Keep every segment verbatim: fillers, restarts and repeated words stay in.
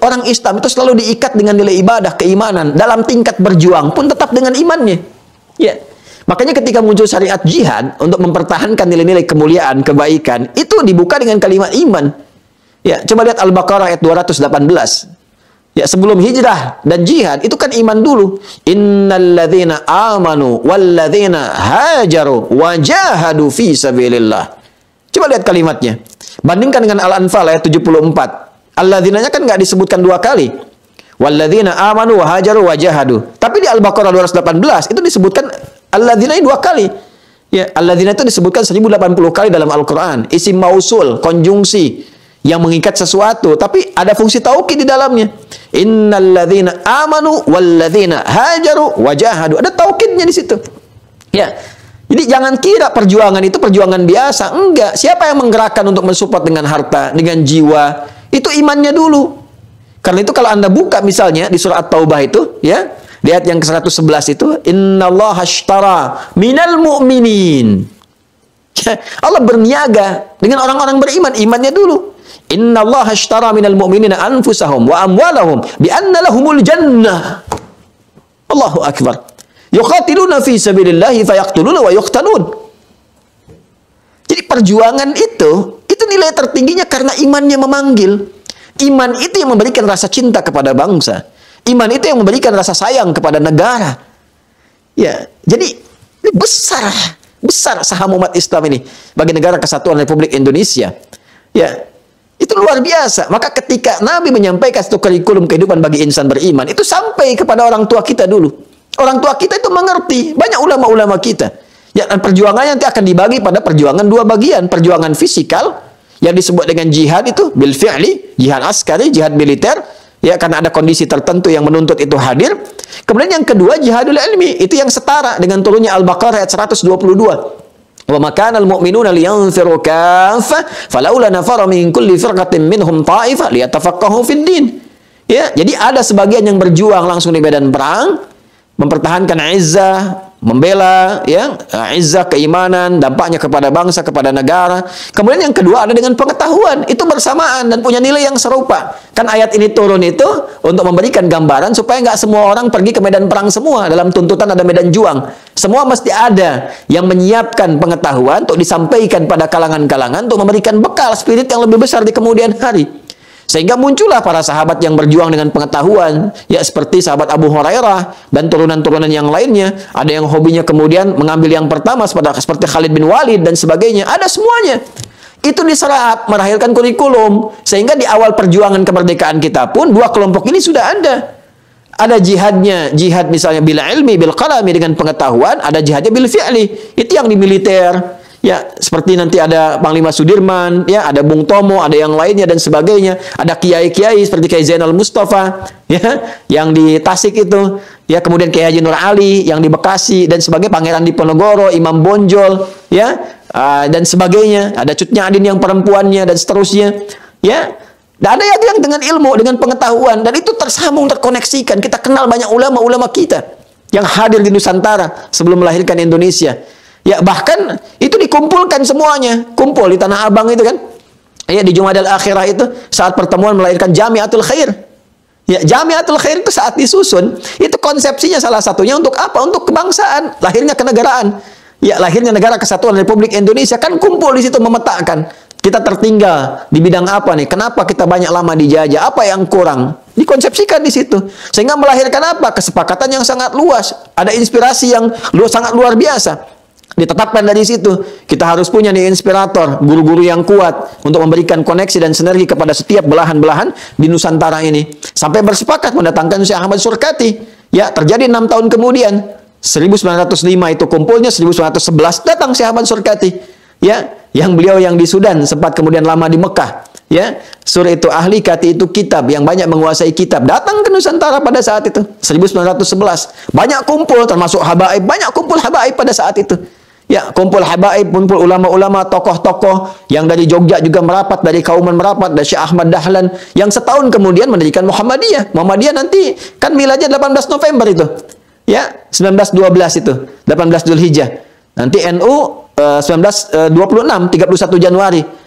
orang Islam itu selalu diikat dengan nilai ibadah, keimanan. Dalam tingkat berjuang pun tetap dengan imannya. Ya. Makanya ketika muncul syariat jihad untuk mempertahankan nilai-nilai kemuliaan, kebaikan, itu dibuka dengan kalimat iman. Ya, coba lihat Al-Baqarah ayat dua ratus delapan belas. Ya, sebelum hijrah dan jihad itu kan iman dulu. Innalladzina amanu walladzina hajaru wajahadu fi sabilillah. Coba lihat kalimatnya. Bandingkan dengan Al-Anfal ayat tujuh puluh empat. Alladzinanya kan nggak disebutkan dua kali. Walladzina amanu wa hajaru wajahadu. Tapi di Al-Baqarah dua ratus delapan belas itu disebutkan alladzina dua kali. Ya, alladzina itu disebutkan seribu delapan puluh kali dalam Al-Qur'an. Isim mausul, konjungsi yang mengikat sesuatu, tapi ada fungsi taukid di dalamnya. Innalladzina amanu walladzina hajaru wajahadu. Ada taukidnya di situ. Ya. Jadi jangan kira perjuangan itu perjuangan biasa. Enggak. Siapa yang menggerakkan untuk mensupport dengan harta, dengan jiwa? Itu imannya dulu. Karena itu kalau Anda buka misalnya di surah At-Taubah itu, ya, di ayat yang ke seratus sebelas itu, innallaha ashtara minal mu'minin. Allah berniaga dengan orang-orang beriman, imannya dulu. Innallaha ashtara minal mu'minina anfusahum wa amwalahum bi anna lahumul jannah. Allahu akbar. Yuqatiluna fi sabilillahi fayaqtuluna wa yuqtalun. Jadi perjuangan itu, itu nilai tertingginya karena imannya memanggil. Iman itu yang memberikan rasa cinta kepada bangsa. Iman itu yang memberikan rasa sayang kepada negara. Ya, jadi besar, besar saham umat Islam ini bagi negara kesatuan Republik Indonesia. Ya, itu luar biasa. Maka ketika Nabi menyampaikan satu kurikulum kehidupan bagi insan beriman, itu sampai kepada orang tua kita dulu. Orang tua kita itu mengerti. Banyak ulama-ulama kita. Ya, dan perjuangannya nanti akan dibagi pada perjuangan dua bagian. Perjuangan fisikal, yang disebut dengan jihad itu, bil fi'li, jihad askari, jihad militer. Ya, karena ada kondisi tertentu yang menuntut itu hadir. Kemudian yang kedua, jihadul ilmi. Itu yang setara dengan turunnya Al-Baqarah ayat seratus dua puluh dua. Wa makana al-mu'minuna liyanfiru kaffah falaula nafara min kulli firqatin minhum ta'ifah liyatafaqahu fid din. Ya, jadi ada sebagian yang berjuang langsung di medan perang, mempertahankan izzah, membela, ya, izzah keimanan, dampaknya kepada bangsa, kepada negara. Kemudian yang kedua ada dengan pengetahuan, itu bersamaan dan punya nilai yang serupa. Kan ayat ini turun itu untuk memberikan gambaran supaya nggak semua orang pergi ke medan perang semua. Dalam tuntutan ada medan juang. Semua mesti ada yang menyiapkan pengetahuan untuk disampaikan pada kalangan-kalangan untuk memberikan bekal spirit yang lebih besar di kemudian hari. Sehingga muncullah para sahabat yang berjuang dengan pengetahuan, ya seperti sahabat Abu Hurairah dan turunan-turunan yang lainnya. Ada yang hobinya kemudian mengambil yang pertama seperti Khalid bin Walid dan sebagainya. Ada semuanya. Itu diserap, melahirkan kurikulum. Sehingga di awal perjuangan kemerdekaan kita pun dua kelompok ini sudah ada. Ada jihadnya, jihad misalnya bil ilmi, bil qalami dengan pengetahuan. Ada jihadnya bil fi'li. Itu yang di militer. Ya, seperti nanti ada Panglima Sudirman, ya, ada Bung Tomo, ada yang lainnya dan sebagainya. Ada kiai-kiai seperti Kiai Zainal Mustafa, ya, yang di Tasik itu, ya, kemudian Kiai Haji Nur Ali yang di Bekasi dan sebagai Pangeran Diponegoro, Imam Bonjol, ya, uh, dan sebagainya. Ada Cut Nyadin yang perempuannya dan seterusnya, ya. Dan ada yang dengan ilmu, dengan pengetahuan, dan itu tersambung, terkoneksikan. Kita kenal banyak ulama-ulama kita yang hadir di Nusantara sebelum melahirkan Indonesia. Ya, bahkan itu dikumpulkan semuanya. Kumpul di Tanah Abang itu kan. Ya, di Jumadal Akhirah itu saat pertemuan melahirkan Jamiatul Khair. Ya, Jamiatul Khair itu saat disusun, itu konsepsinya salah satunya untuk apa? Untuk kebangsaan, lahirnya kenegaraan. Ya, lahirnya negara kesatuan Republik Indonesia kan kumpul di situ memetakan. Kita tertinggal di bidang apa nih? Kenapa kita banyak lama dijajah? Apa yang kurang? Dikonsepsikan di situ. Sehingga melahirkan apa? Kesepakatan yang sangat luas. Ada inspirasi yang lu sangat luar biasa. Ditetapkan dari situ, kita harus punya nih inspirator, guru-guru yang kuat untuk memberikan koneksi dan sinergi kepada setiap belahan-belahan di Nusantara ini. Sampai bersepakat mendatangkan Syekh Ahmad Surkati. Ya, terjadi enam tahun kemudian, seribu sembilan ratus lima itu kumpulnya, seribu sembilan ratus sebelas datang Syekh Ahmad Surkati. Ya, yang beliau yang di Sudan, sempat kemudian lama di Mekah. Ya, surah itu ahli, kati itu kitab, yang banyak menguasai kitab. Datang ke Nusantara pada saat itu, seribu sembilan ratus sebelas. Banyak kumpul, termasuk habaib, banyak kumpul habaib pada saat itu. Ya, kumpul habaib, kumpul ulama-ulama, tokoh-tokoh yang dari Jogja juga merapat, dari Kauman merapat, dari Syekh Ahmad Dahlan, yang setahun kemudian mendirikan Muhammadiyah. Muhammadiyah nanti kan miladnya delapan belas November itu. Ya, seribu sembilan ratus dua belas itu, delapan belas Dzulhijjah. Nanti N U uh, seribu sembilan ratus dua puluh enam, tiga puluh satu Januari.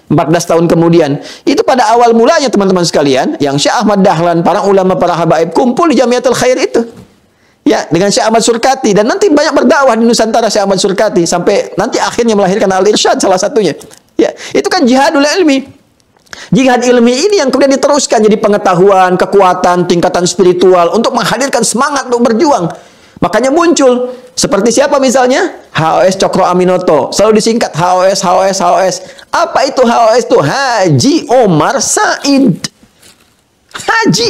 empat belas tahun kemudian. Itu pada awal mulanya teman-teman sekalian, yang Syekh Ahmad Dahlan, para ulama, para habaib kumpul di Jamiatul Khair itu. Ya, dengan Syekh Ahmad Surkati, dan nanti banyak berdakwah di Nusantara Syekh Ahmad Surkati sampai nanti akhirnya melahirkan Al-Irsyad salah satunya. Ya, itu kan jihadul ilmi. Jihad ilmi ini yang kemudian diteruskan jadi pengetahuan, kekuatan, tingkatan spiritual untuk menghadirkan semangat untuk berjuang. Makanya muncul seperti siapa misalnya? H O S Cokro Aminoto. Selalu disingkat H O S, H O S, H O S. Apa itu H O S itu? Haji Omar Said. Haji.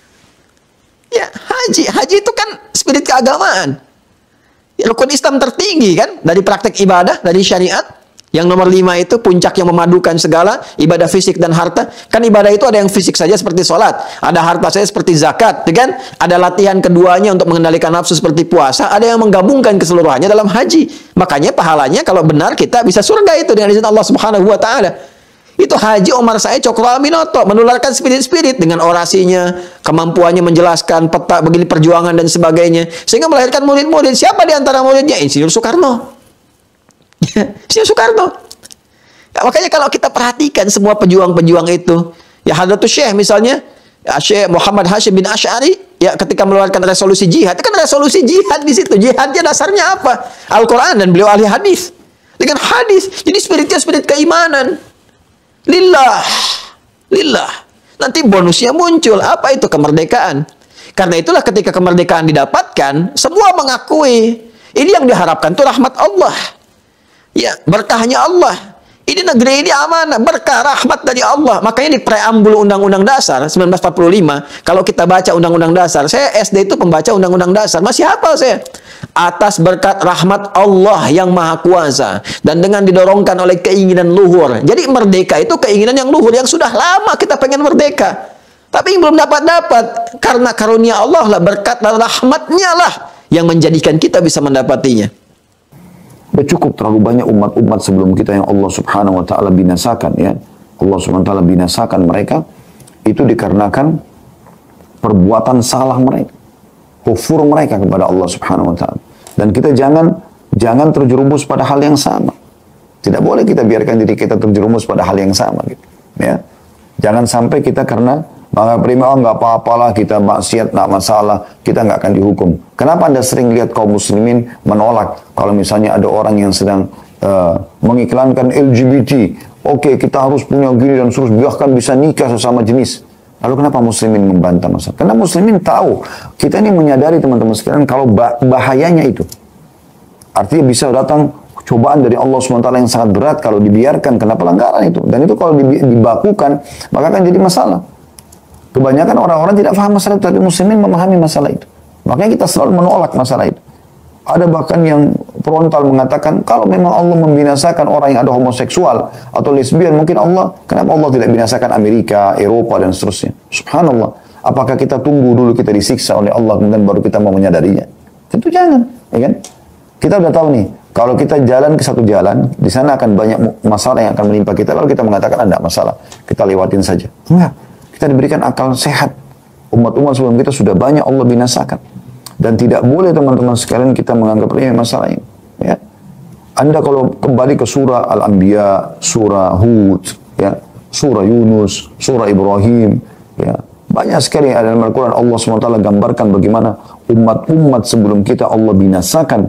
Ya, haji. Haji itu kan spirit keagamaan. Ya, rukun Islam tertinggi kan? Dari praktek ibadah, dari syariat. Yang nomor lima itu puncak yang memadukan segala ibadah fisik dan harta. Kan ibadah itu ada yang fisik saja seperti sholat, ada harta saja seperti zakat, ya kan? Ada latihan keduanya untuk mengendalikan nafsu seperti puasa, ada yang menggabungkan keseluruhannya dalam haji. Makanya pahalanya kalau benar kita bisa surga itu dengan izin Allah Subhanahu wa taala. Itu Haji Omar Said Cokro Aminoto menularkan spirit-spirit dengan orasinya, kemampuannya menjelaskan peta begini perjuangan dan sebagainya, sehingga melahirkan murid-murid. Siapa di antara muridnya? Insinyur Soekarno. Insinyur Soekarno. Ya, makanya kalau kita perhatikan semua pejuang-pejuang itu, ya Hadratus Syekh misalnya, ya Syekh Muhammad Hashim bin Asy'ari, ya ketika mengeluarkan resolusi jihad, itu kan resolusi jihad di situ. Jihadnya dasarnya apa? Al-Qur'an, dan beliau ahli hadis. Dengan hadis, jadi spiritnya spirit keimanan. Lillah. Lillah. Nanti bonusnya muncul. Apa itu? Kemerdekaan. Karena itulah ketika kemerdekaan didapatkan, semua mengakui ini yang diharapkan itu rahmat Allah. Ya, berkahnya Allah. Ini negeri ini amanah, berkah rahmat dari Allah. Makanya di preambul Undang-Undang Dasar seribu sembilan ratus empat puluh lima, kalau kita baca Undang-Undang Dasar, saya S D itu pembaca Undang-Undang Dasar, masih hafal saya. Atas berkat rahmat Allah yang Maha Kuasa dan dengan didorongkan oleh keinginan luhur. Jadi merdeka itu keinginan yang luhur yang sudah lama kita pengen merdeka. Tapi belum dapat-dapat. Karena karunia Allah lah, berkat dan rahmatnya lah yang menjadikan kita bisa mendapatinya. Sudah cukup terlalu banyak umat-umat sebelum kita yang Allah Subhanahu wa taala binasakan, ya. Allah Subhanahu wa taala binasakan mereka itu dikarenakan perbuatan salah mereka, kufur mereka kepada Allah Subhanahu wa taala. Dan kita jangan jangan terjerumus pada hal yang sama. Tidak boleh kita biarkan diri kita terjerumus pada hal yang sama, gitu. Ya. Jangan sampai kita karena bangga prima, oh, nggak apa-apalah, kita maksiat, nggak masalah, kita nggak akan dihukum. Kenapa Anda sering lihat kaum muslimin menolak kalau misalnya ada orang yang sedang uh, mengiklankan L G B T, oke okay, kita harus punya gini dan terus bahkan bisa nikah sesama jenis. Lalu kenapa muslimin membantah masalah? Karena muslimin tahu, kita ini menyadari teman-teman sekalian kalau bahayanya itu. Artinya bisa datang cobaan dari Allah subhanahu wa taala yang sangat berat kalau dibiarkan karena pelanggaran itu. Dan itu kalau dibakukan, maka akan jadi masalah. Kebanyakan orang-orang tidak paham masalah itu, tapi muslimin memahami masalah itu. Makanya kita selalu menolak masalah itu. Ada bahkan yang frontal mengatakan, kalau memang Allah membinasakan orang yang ada homoseksual atau lesbian, mungkin Allah, kenapa Allah tidak binasakan Amerika, Eropa, dan seterusnya? Subhanallah. Apakah kita tunggu dulu kita disiksa oleh Allah, kemudian baru kita mau menyadarinya? Tentu jangan, ya kan? Kita udah tahu nih, kalau kita jalan ke satu jalan, di sana akan banyak masalah yang akan menimpa kita, lalu kita mengatakan, tidak masalah, kita lewatin saja. Enggak. Kita diberikan akal sehat. Umat-umat sebelum kita sudah banyak Allah binasakan. Dan tidak boleh teman-teman sekalian kita menganggap remeh masalah ini. Ya. Anda kalau kembali ke surah Al-Anbiya, surah Hud, ya, surah Yunus, surah Ibrahim, ya, banyak sekali yang ada dalam Al-Quran Allah subhanahu wa taala gambarkan bagaimana umat-umat sebelum kita Allah binasakan.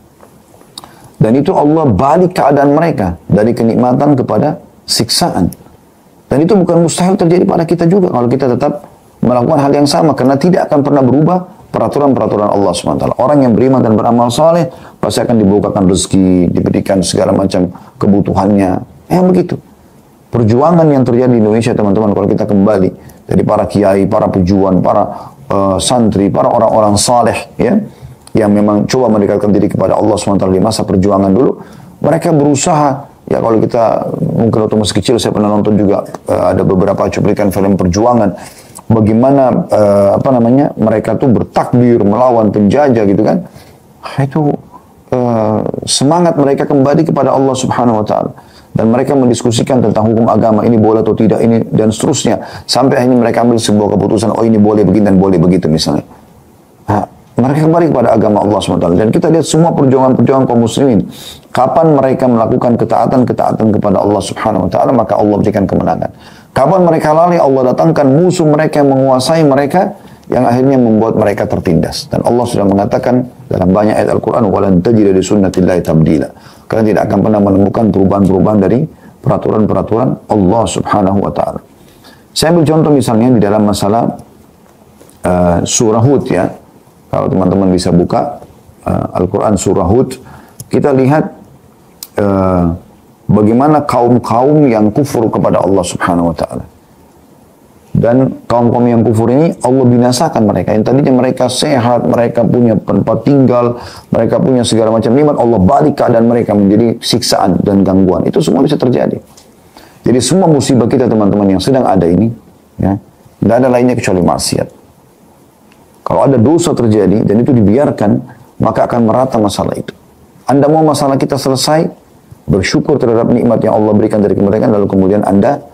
Dan itu Allah balik keadaan mereka dari kenikmatan kepada siksaan. Dan itu bukan mustahil terjadi pada kita juga kalau kita tetap melakukan hal yang sama, karena tidak akan pernah berubah peraturan-peraturan Allah subhanahu wa taala. Orang yang beriman dan beramal saleh pasti akan dibukakan rezeki, diberikan segala macam kebutuhannya. Ya begitu. Perjuangan yang terjadi di Indonesia teman-teman, kalau kita kembali dari para kiai, para pejuang, para uh, santri, para orang-orang saleh, ya, yang memang coba mendekatkan diri kepada Allah subhanahu wa taala di masa perjuangan dulu, mereka berusaha. Ya kalau kita mungkin waktu masih kecil saya pernah nonton juga uh, ada beberapa cuplikan film perjuangan bagaimana uh, apa namanya mereka tuh bertakbir melawan penjajah gitu kan. Itu uh, semangat mereka kembali kepada Allah Subhanahu wa taala dan mereka mendiskusikan tentang hukum agama ini boleh atau tidak ini dan seterusnya sampai akhirnya mereka ambil sebuah keputusan, oh ini boleh begini dan boleh begitu misalnya. Nah, Mereka kembali kepada agama Allah subhanahu wa taala. Dan kita lihat semua perjuangan-perjuangan kaum muslimin. Kapan mereka melakukan ketaatan-ketaatan kepada Allah subhanahu wa taala, maka Allah berikan kemenangan. Kapan mereka lalai, Allah datangkan musuh mereka yang menguasai mereka, yang akhirnya membuat mereka tertindas. Dan Allah sudah mengatakan dalam banyak ayat Al-Quran, وَلَنْ تَجِدَ لِسُنَّةِ اللَّهِ تَبْدِيلًا. Kalian tidak akan pernah menemukan perubahan-perubahan dari peraturan-peraturan Allah subhanahu wa ta'ala. Saya ambil contoh misalnya di dalam masalah uh, surah Hud ya. Kalau teman-teman bisa buka uh, Al-Quran surah Hud, kita lihat uh, bagaimana kaum-kaum yang kufur kepada Allah subhanahu wa ta'ala. Dan kaum-kaum yang kufur ini Allah binasakan mereka. Yang tadinya mereka sehat, mereka punya tempat tinggal, mereka punya segala macam nikmat, Allah balik keadaan mereka menjadi siksaan dan gangguan. Itu semua bisa terjadi. Jadi semua musibah kita teman-teman yang sedang ada ini, ya, tidak ada lainnya kecuali maksiat. Kalau ada dosa terjadi dan itu dibiarkan, maka akan merata masalah itu. Anda mau masalah kita selesai, bersyukur terhadap nikmat yang Allah berikan dari kemerdekaan, lalu kemudian Anda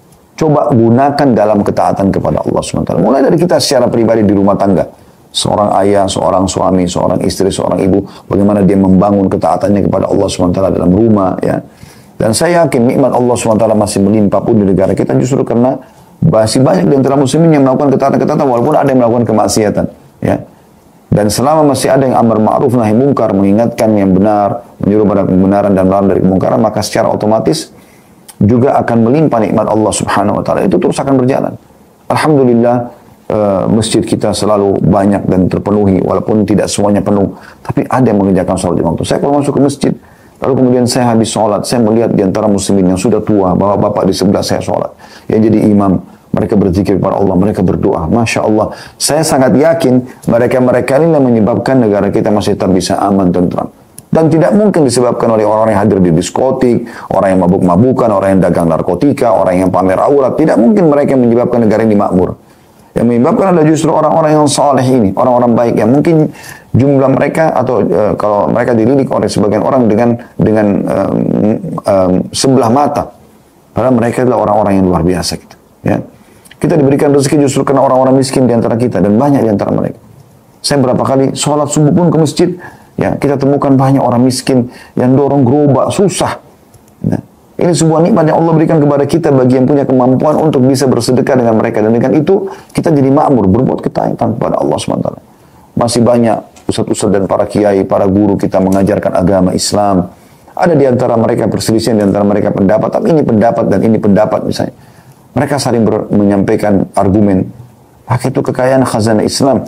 coba gunakan dalam ketaatan kepada Allah subhanahu wa taala. Mulai dari kita secara pribadi di rumah tangga. Seorang ayah, seorang suami, seorang istri, seorang ibu, bagaimana dia membangun ketaatannya kepada Allah subhanahu wa taala dalam rumah, ya. Dan saya yakin nikmat Allah subhanahu wa taala masih melimpah pun di negara kita justru karena masih banyak di antara muslimin yang melakukan ketaatan-ketaatan walaupun ada yang melakukan kemaksiatan, ya. Dan selama masih ada yang amar ma'ruf nahi mungkar, mengingatkan yang benar, menyuruh pada kebenaran dan melarang dari kemungkaran, maka secara otomatis juga akan melimpah nikmat Allah subhanahu wa ta'ala. Itu terus akan berjalan. Alhamdulillah, uh, masjid kita selalu banyak dan terpenuhi, walaupun tidak semuanya penuh, tapi ada yang mengerjakan sholat di waktu. Saya kalau masuk ke masjid, lalu kemudian saya habis sholat, saya melihat di antara muslimin yang sudah tua, bapak-bapak di sebelah saya sholat, yang jadi imam, mereka berzikir kepada Allah, mereka berdoa. Masya Allah, saya sangat yakin mereka-mereka ini yang menyebabkan negara kita masih tetap bisa aman, tentram. Dan tidak mungkin disebabkan oleh orang-orang yang hadir di diskotik, orang yang mabuk-mabukan, orang yang dagang narkotika, orang yang pamer aurat. Tidak mungkin mereka yang menyebabkan negara ini makmur. Yang menyebabkan adalah justru orang-orang yang saleh ini, orang-orang baik yang mungkin jumlah mereka atau uh, kalau mereka dilirik oleh sebagian orang dengan dengan um, um, sebelah mata, padahal mereka adalah orang-orang yang luar biasa gitu, ya. Kita diberikan rezeki justru karena orang-orang miskin di antara kita dan banyak di antara mereka. Saya berapa kali sholat subuh pun ke masjid, ya, kita temukan banyak orang miskin yang dorong gerobak susah. Ya. Ini sebuah nikmat yang Allah berikan kepada kita bagi yang punya kemampuan untuk bisa bersedekah dengan mereka, dan dengan itu kita jadi makmur berbuat ketaatan kepada Allah subhanahu wa taala. Masih banyak ustadz-ustadz dan para kiai, para guru kita mengajarkan agama Islam. Ada di antara mereka perselisihan, di antara mereka pendapat, tapi ini pendapat dan ini pendapat misalnya. Mereka saling ber, menyampaikan argumen. Maka itu kekayaan khazanah Islam.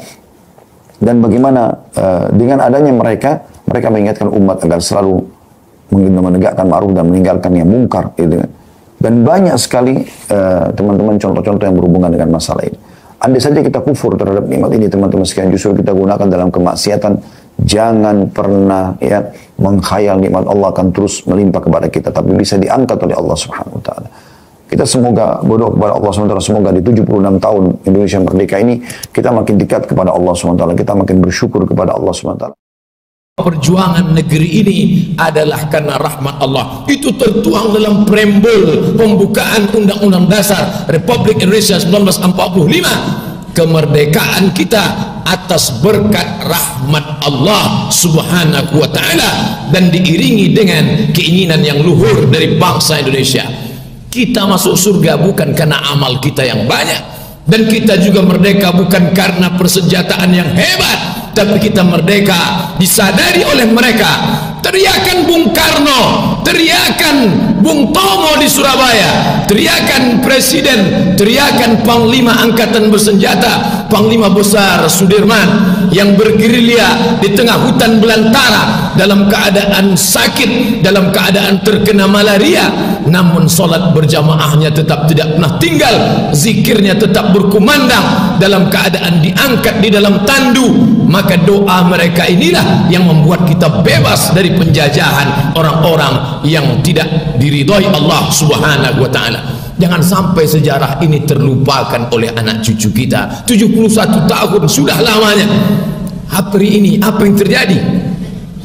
Dan bagaimana uh, dengan adanya mereka, mereka mengingatkan umat agar selalu menegakkan ma'ruf dan meninggalkan yang mungkar. Gitu. Dan banyak sekali teman-teman uh, contoh-contoh yang berhubungan dengan masalah ini. Andai saja kita kufur terhadap nikmat ini, teman-teman sekalian, justru kita gunakan dalam kemaksiatan, jangan pernah ya mengkhayal nikmat Allah akan terus melimpah kepada kita, tapi bisa diangkat oleh Allah Subhanahu wa taala. Kita semoga berdoa kepada Allah subhanahu wa taala, semoga di tujuh puluh enam tahun Indonesia merdeka ini kita makin dekat kepada Allah subhanahu wa taala, kita makin bersyukur kepada Allah subhanahu wa taala. Perjuangan negeri ini adalah karena rahmat Allah. Itu tertuang dalam preambul pembukaan Undang-Undang Dasar Republik Indonesia seribu sembilan ratus empat puluh lima. Kemerdekaan kita atas berkat rahmat Allah subhanahu wa ta'ala dan diiringi dengan keinginan yang luhur dari bangsa Indonesia. Kita masuk surga bukan karena amal kita yang banyak, dan kita juga merdeka bukan karena persenjataan yang hebat, tapi kita merdeka disadari oleh mereka. Teriakan Bung Karno, teriakan Bung Tomo di Surabaya, teriakan Presiden, teriakan Panglima Angkatan Bersenjata, Panglima Besar Sudirman yang bergerilya di tengah hutan belantara dalam keadaan sakit, dalam keadaan terkena malaria, namun solat berjamaahnya tetap tidak pernah tinggal, zikirnya tetap berkumandang dalam keadaan diangkat di dalam tandu. Maka doa mereka inilah yang membuat kita bebas dari penjajahan orang-orang yang tidak diridhoi Allah subhanahu wa ta'ala. Jangan sampai sejarah ini terlupakan oleh anak cucu kita. tujuh puluh satu tahun sudah lamanya. Hari ini apa yang terjadi?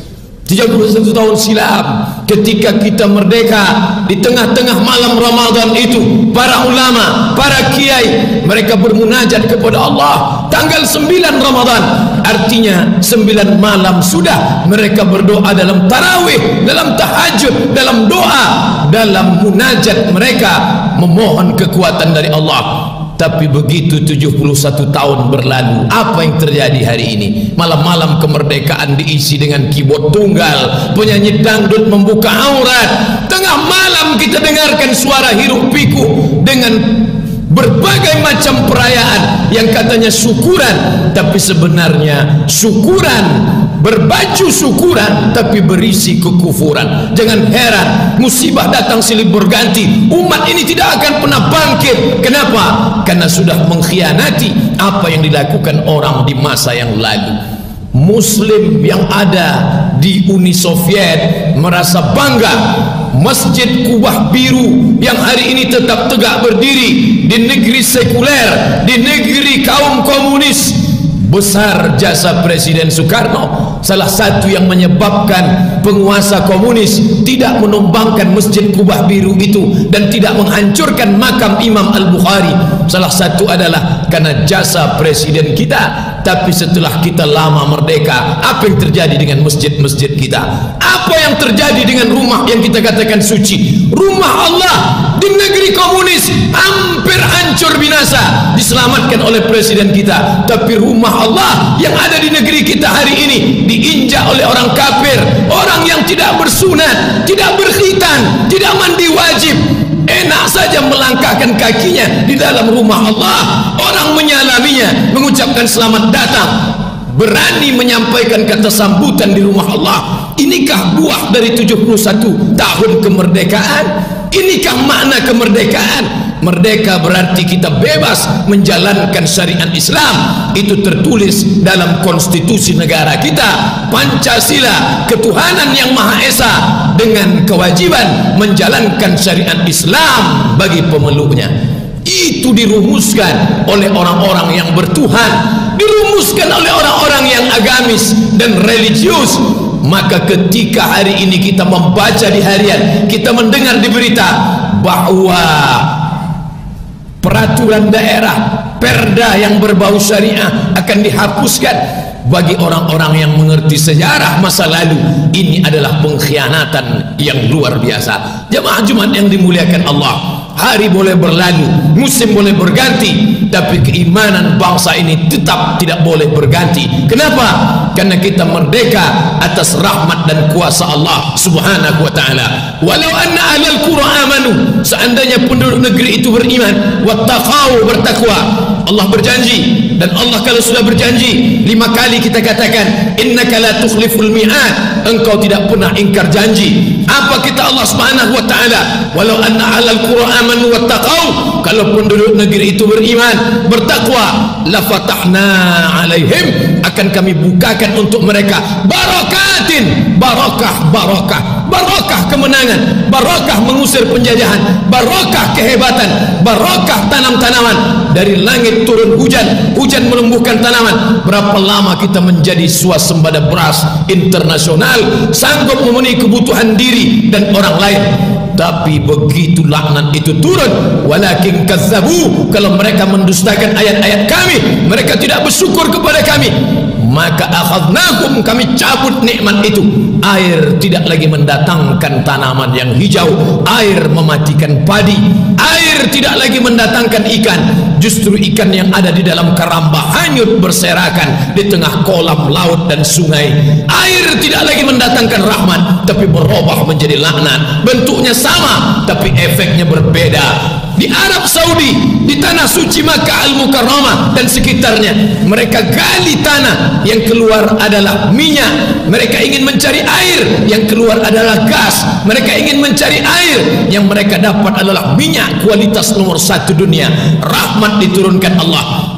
tiga puluh satu tahun silam ketika kita merdeka, di tengah-tengah malam Ramadan itu para ulama, para kiai mereka bermunajat kepada Allah tanggal sembilan Ramadan, artinya sembilan malam sudah mereka berdoa dalam tarawih, dalam tahajud, dalam doa, dalam munajat mereka memohon kekuatan dari Allah. Tapi begitu tujuh puluh satu tahun berlalu, apa yang terjadi hari ini? Malam-malam kemerdekaan diisi dengan keyboard tunggal, penyanyi dangdut membuka aurat. Tengah malam kita dengarkan suara hiruk pikuk dengan berbagai macam perayaan yang katanya syukuran, tapi sebenarnya syukuran, berbaju syukuran tapi berisi kekufuran. Jangan heran, musibah datang silih berganti, umat ini tidak akan pernah bangkit. Kenapa? Karena sudah mengkhianati apa yang dilakukan orang di masa yang lalu. Muslim yang ada di Uni Soviet merasa bangga Masjid Kubah Biru yang hari ini tetap tegak berdiri di negeri sekuler, di negeri kaum komunis. Besar jasa Presiden Soekarno, salah satu yang menyebabkan penguasa komunis tidak menumbangkan Masjid Kubah Biru itu dan tidak menghancurkan makam Imam Al-Bukhari. Salah satu adalah karena jasa Presiden kita. Tapi setelah kita lama merdeka, apa yang terjadi dengan masjid-masjid kita? Apa yang terjadi dengan rumah yang kita katakan suci? Rumah Allah di negeri komunis hampir hancur binasa, diselamatkan oleh Presiden kita. Tapi rumah Allah yang ada di negeri kita hari ini diinjak oleh orang kafir, orang yang tidak bersunat, tidak berkhitan, tidak mandi wajib, enak saja melangkahkan kakinya di dalam rumah Allah. Orang menyalaminya, mengucapkan selamat datang, berani menyampaikan kata sambutan di rumah Allah. Inikah buah dari tujuh puluh satu tahun kemerdekaan? Inikah makna kemerdekaan? Merdeka berarti kita bebas menjalankan syariat Islam. Itu tertulis dalam konstitusi negara kita, Pancasila, ketuhanan yang Maha Esa, dengan kewajiban menjalankan syariat Islam bagi pemeluknya. Itu dirumuskan oleh orang-orang yang bertuhan, dirumuskan oleh orang-orang yang agamis dan religius. Maka ketika hari ini kita membaca di harian, kita mendengar di berita bahwa peraturan daerah, perda yang berbau syariah akan dihapuskan, bagi orang-orang yang mengerti sejarah masa lalu, ini adalah pengkhianatan yang luar biasa. Jemaah Jumat yang dimuliakan Allah, hari boleh berlalu, musim boleh berganti, tapi keimanan bangsa ini tetap tidak boleh berganti. Kenapa? Karena kita merdeka atas rahmat dan kuasa Allah Subhanahu wa taala. Walau anna ahlal qura amanu, seandainya penduduk negeri itu beriman, wattaqau, bertakwa. Allah berjanji, dan Allah kalau sudah berjanji lima kali kita katakan innaka la tukhliful mi'ad, engkau tidak pernah ingkar janji. Apa kata Allah Subhanahu wa taala? Walau anna ahlal qura amanu wattaqau, kalau penduduk negeri itu beriman, bertakwa, la fatahna alaihim, akan kami bukakan untuk mereka barakatin, barakah, barakah, barakah kemenangan, barakah mengusir penjajahan, barakah kehebatan, barakah tanam-tanaman. Dari langit turun hujan, hujan menumbuhkan tanaman. Berapa lama kita menjadi swasembada beras internasional, sanggup memenuhi kebutuhan diri dan orang lain. Tapi begitu laknat itu turun, walakin kazzabu, kalau mereka mendustakan ayat-ayat kami, mereka tidak bersyukur kepada kami, maka akhadnahum, kami cabut nikmat itu. Air tidak lagi mendatangkan tanaman yang hijau, air mematikan padi. Air tidak lagi mendatangkan ikan, justru ikan yang ada di dalam karamba hanyut berserakan di tengah kolam laut dan sungai. Air tidak lagi mendatangkan rahmat, tapi berubah menjadi laknat. Bentuknya sama, tapi efeknya berbeda. Di Arab Saudi, di tanah suci Makkah Al-Mukarramah dan sekitarnya, mereka gali tanah, yang keluar adalah minyak. Mereka ingin mencari air, yang keluar adalah gas. Mereka ingin mencari air, yang mereka dapat adalah minyak kualitas nomor satu dunia. Rahmat diturunkan Allah.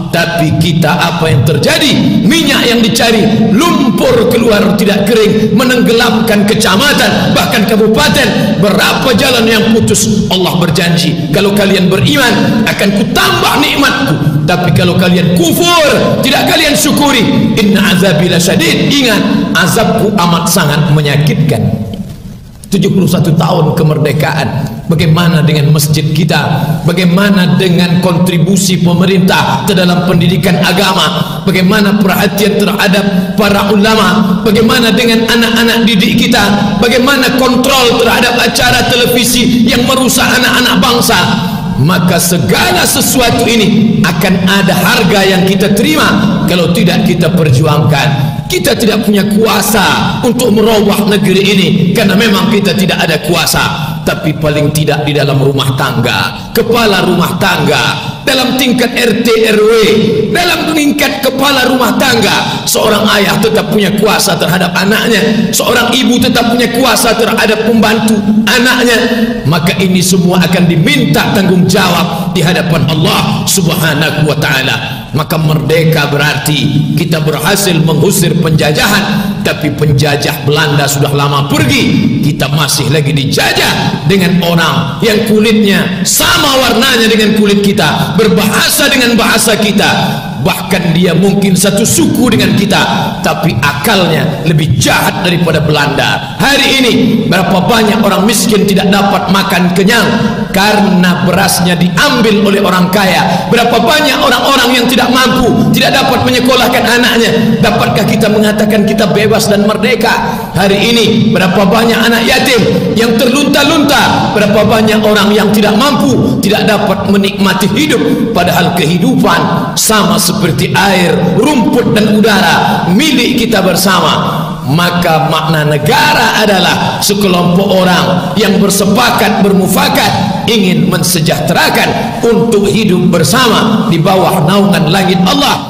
Tapi kita apa yang terjadi? Minyak yang dicari, lumpur keluar tidak kering, menenggelamkan kecamatan, bahkan kabupaten. Berapa jalan yang putus. Allah berjanji, kalau kalian beriman akan kutambah nikmatku, tapi kalau kalian kufur, tidak kalian syukuri, inna azabi lasyadid. Ingat, azabku amat sangat menyakitkan. tujuh puluh satu tahun kemerdekaan, bagaimana dengan masjid kita, bagaimana dengan kontribusi pemerintah ke dalam pendidikan agama, bagaimana perhatian terhadap para ulama, bagaimana dengan anak-anak didik kita, bagaimana kontrol terhadap acara televisi yang merusak anak-anak bangsa. Maka segala sesuatu ini akan ada harga yang kita terima kalau tidak kita perjuangkan. Kita tidak punya kuasa untuk merubah negeri ini karena memang kita tidak ada kuasa, tapi paling tidak di dalam rumah tangga, kepala rumah tangga, dalam tingkat R T R W, dalam tingkat kepala rumah tangga, seorang ayah tetap punya kuasa terhadap anaknya, seorang ibu tetap punya kuasa terhadap pembantu anaknya. Maka ini semua akan diminta tanggung jawab di hadapan Allah Subhanahu wa ta'ala. Maka merdeka berarti kita berhasil mengusir penjajahan, tapi penjajah Belanda sudah lama pergi, kita masih lagi dijajah dengan orang yang kulitnya sama warnanya dengan kulit kita, berbahasa dengan bahasa kita, bahkan dia mungkin satu suku dengan kita, tapi akalnya lebih jahat daripada Belanda. Hari ini berapa banyak orang miskin tidak dapat makan kenyang karena berasnya diambil oleh orang kaya. Berapa banyak orang-orang yang tidak mampu, tidak dapat menyekolahkan anaknya. Dapatkah kita mengatakan kita bebas dan merdeka? Hari ini berapa banyak anak yatim yang terlunta-lunta, berapa banyak orang yang tidak mampu, tidak dapat menikmati hidup, padahal kehidupan sama seperti air, rumput dan udara milik kita bersama. Maka makna negara adalah sekelompok orang yang bersepakat, bermufakat, ingin mensejahterakan untuk hidup bersama di bawah naungan langit Allah